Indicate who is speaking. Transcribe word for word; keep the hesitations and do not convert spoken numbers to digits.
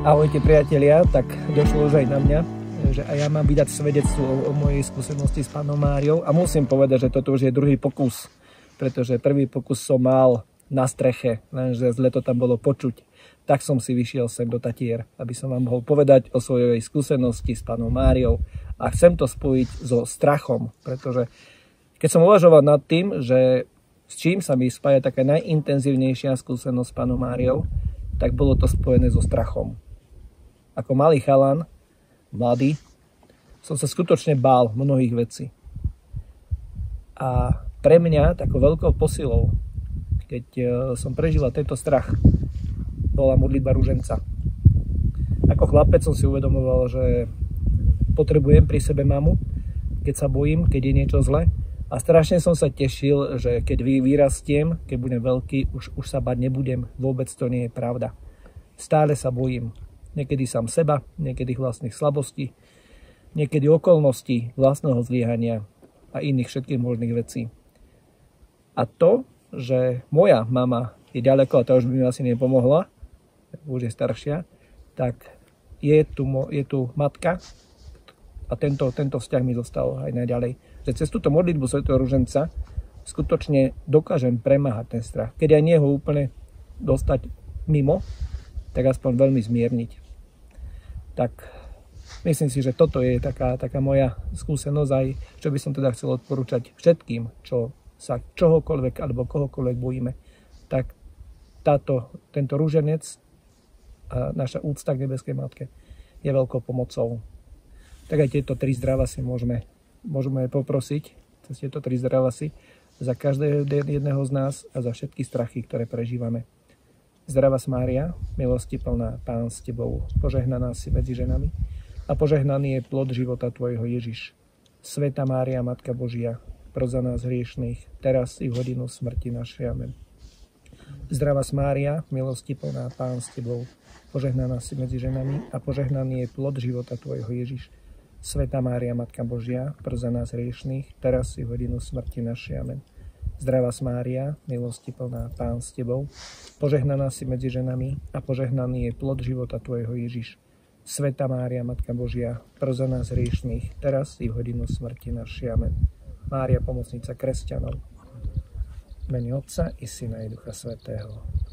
Speaker 1: Ahojte priatelia, tak došlo už aj na mňa, že aj ja mám vydať svedectvo o, o mojej skúsenosti s Pannou Máriou a musím povedať, že toto už je druhý pokus, pretože prvý pokus som mal na streche, lenže zle to tam bolo počuť. Tak som si vyšiel sem do Tatier, aby som vám mohol povedať o svojej skúsenosti s Pannou Máriou a chcem to spojiť so strachom, pretože keď som uvažoval nad tým, že s čím sa mi spája taká najintenzívnejšia skúsenosť s Pannou Máriou, tak bolo to spojené so strachom. Ako malý chalan, mladý, som sa skutočne bál mnohých vecí. A pre mňa takou veľkou posilou, keď som prežila tento strach, bola modlitba ruženca. Ako chlapec som si uvedomoval, že potrebujem pri sebe mamu, keď sa bojím, keď je niečo zle. A strašne som sa tešil, že keď vyrastiem, keď budem veľký, už, už sa bať nebudem. Vôbec to nie je pravda. Stále sa bojím. Niekedy sám seba, niekedy vlastných slabostí, niekedy okolností, vlastného zlyhania a iných všetkých možných vecí. A to, že moja mama je ďaleko, a to už by mi asi nepomohla, už je staršia, tak je tu, je tu matka a tento, tento vzťah mi zostal aj naďalej. Že cez túto modlitbu svätého ruženca skutočne dokážem premáhať ten strach. Keď aj nie ho úplne dostať mimo, tak aspoň veľmi zmierniť. Tak myslím si, že toto je taká, taká moja skúsenosť aj, čo by som teda chcel odporúčať všetkým, čo sa čohokoľvek alebo kohokoľvek bojíme. Tak táto, tento ruženec a naša úcta k nebeskej matke je veľkou pomocou. Tak aj tieto tri zdravasy môžeme, môžeme poprosiť, cez tieto tri zdravasy, za každého jedného z nás a za všetky strachy, ktoré prežívame. Zdravás Mária, milosti plná, Pán s tebou, požehnaná si medzi ženami a požehnaný je plod života tvojho Ježiš. Svätá Mária, Matka Božia, pros za nás hriešných, teraz i v hodinu smrti našej. Amen. Zdravás Mária, milosti plná, Pán s tebou, požehnaná si medzi ženami a požehnaný je plod života tvojho Ježiš. Svätá Mária, Matka Božia, pros za nás hriešných, teraz i v hodinu smrti našej. Amen. Zdravás Mária, milosti plná, Pán s tebou, požehnaná si medzi ženami a požehnaný je plod života tvojho Ježiš. Svätá Mária, Matka Božia, pros za nás hriešných, teraz i v hodinu smrti našej. Amen. Mária, pomocnica kresťanov, v mene Otca i Syna i Ducha Svätého.